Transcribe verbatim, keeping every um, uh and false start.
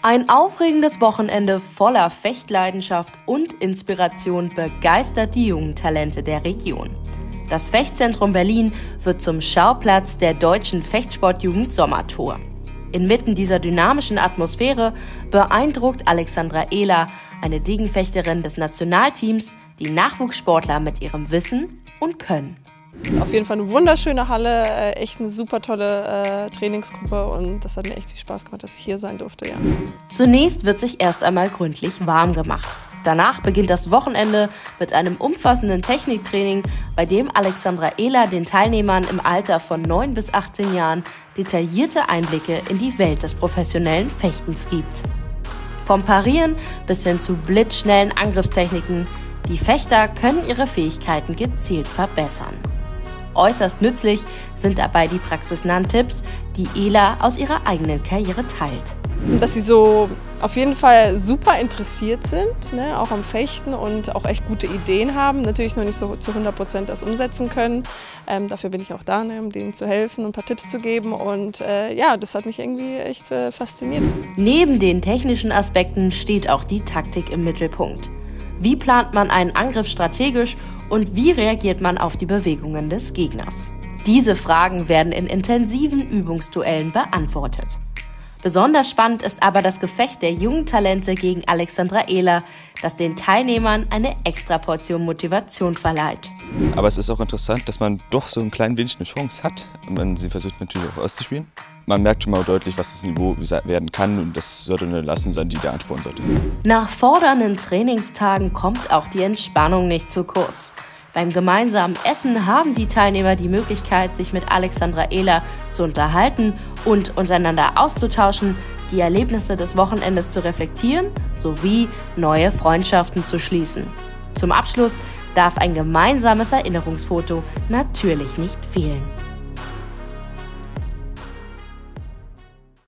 Ein aufregendes Wochenende voller Fechtleidenschaft und Inspiration begeistert die jungen Talente der Region. Das Fechtzentrum Berlin wird zum Schauplatz der deutschen Fechtsportjugend Sommertour. Inmitten dieser dynamischen Atmosphäre beeindruckt Alexandra Ehler, eine Degenfechterin des Nationalteams, die Nachwuchssportler mit ihrem Wissen und Können. Auf jeden Fall eine wunderschöne Halle, äh, echt eine super tolle äh, Trainingsgruppe und das hat mir echt viel Spaß gemacht, dass ich hier sein durfte. Ja. Zunächst wird sich erst einmal gründlich warm gemacht. Danach beginnt das Wochenende mit einem umfassenden Techniktraining, bei dem Alexandra Ehler den Teilnehmern im Alter von neun bis achtzehn Jahren detaillierte Einblicke in die Welt des professionellen Fechtens gibt. Vom Parieren bis hin zu blitzschnellen Angriffstechniken, die Fechter können ihre Fähigkeiten gezielt verbessern. Äußerst nützlich sind dabei die praxisnahen Tipps, die Ehler aus ihrer eigenen Karriere teilt. Dass sie so auf jeden Fall super interessiert sind, ne, auch am Fechten und auch echt gute Ideen haben. Natürlich noch nicht so zu hundert Prozent das umsetzen können. Ähm, dafür bin ich auch da, ne, um denen zu helfen und ein paar Tipps zu geben. Und äh, ja, das hat mich irgendwie echt äh, fasziniert. Neben den technischen Aspekten steht auch die Taktik im Mittelpunkt. Wie plant man einen Angriff strategisch und wie reagiert man auf die Bewegungen des Gegners? Diese Fragen werden in intensiven Übungsduellen beantwortet. Besonders spannend ist aber das Gefecht der jungen Talente gegen Alexandra Ehler, das den Teilnehmern eine Extraportion Motivation verleiht. Aber es ist auch interessant, dass man doch so ein klein wenig eine Chance hat. Und man sie versucht natürlich auch auszuspielen. Man merkt schon mal deutlich, was das Niveau werden kann und das sollte eine Leistung sein, die da anspornen sollte. Nach fordernden Trainingstagen kommt auch die Entspannung nicht zu kurz. Beim gemeinsamen Essen haben die Teilnehmer die Möglichkeit, sich mit Alexandra Ehler zu unterhalten und untereinander auszutauschen, die Erlebnisse des Wochenendes zu reflektieren sowie neue Freundschaften zu schließen. Zum Abschluss darf ein gemeinsames Erinnerungsfoto natürlich nicht fehlen.